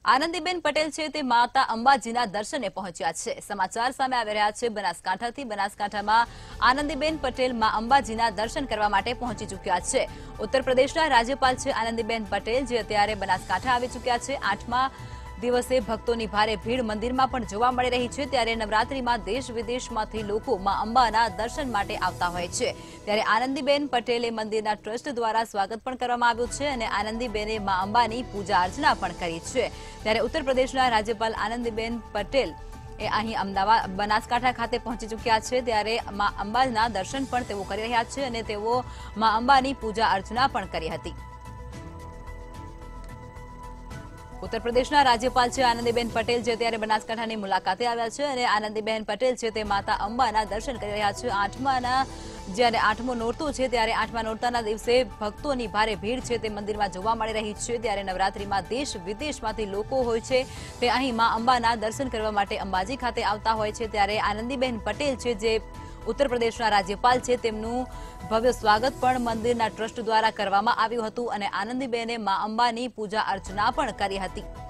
આનંદીબેન પટેલ છે તે માતા અંબાજીના દર્શને પહોંચ્યા છે। સમાચાર સામે આવી રહ્યા છે બનાસકાંઠાથી। બનાસકાંઠામાં આનંદીબેન પટેલ માં અંબાજીના દર્શન કરવા માટે પહોંચી ચૂક્યા છે। ઉત્તર પ્રદેશના રાજ્યપાલ છે આનંદીબેન પટેલ, જે અત્યારે બનાસકાંઠા આવી ચૂક્યા છે। 8મા દિવસે ભક્તોની ભારે ભીડ મંદિરમાં પણ જોવા મળી રહી છે। ત્યારે નવરાત્રીમાં દેશ વિદેશમાંથી લોકો માં અંબાના દર્શન માટે આવતા હોય છે। ત્યારે આનંદીબેન પટેલે મંદિરના ટ્રસ્ટ દ્વારા સ્વાગત પણ કરવામાં આવ્યું છે અને આનંદીબેને માં અંબાની પૂજા અર્ચના પણ કરી છે। ત્યારે ઉત્તર પ્રદેશના રાજ્યપાલ આનંદીબેન પટેલ એ અહીં અમદાવાદ બનાસકાંઠા ખાતે પહોંચી ચૂક્યા છે। ત્યારે માં અંબાના દર્શન પણ તેઓ કરી રહ્યા છે અને તેઓ માં અંબાની પૂજા અર્ચના પણ કરી હતી। ઉત્તર પ્રદેશના રાજ્યપાલ છે આનંદીબેન પટેલ, જે અત્યારે બનાસકાંઠાની મુલાકાતે આવ્યા છે અને આનંદીબેન પટેલ છે તે માતા અંબાના દર્શન કરી રહ્યા છે। 8માના જ્યારે 8મો નોરતું છે ત્યારે 8મા નોરતાના દિવસે ભક્તોની ભારે ભીડ છે તે મંદિરમાં જોવા મળી રહી છે। ત્યારે નવરાત્રીમાં દેશ વિદેશમાંથી લોકો હોય છે તે અહીં માં અંબાના દર્શન કરવા માટે અંબાજી ખાતે આવતા હોય છે। ત્યારે આનંદીબેન પટેલ છે જે ઉત્તર પ્રદેશના રાજ્યપાલ છે તેમનું ભવ્ય સ્વાગત પણ મંદિરના ટ્રસ્ટ દ્વારા કરવામાં આવ્યું હતું અને આનંદીબેને માં અંબાની પૂજા અર્ચના પણ કરી હતી।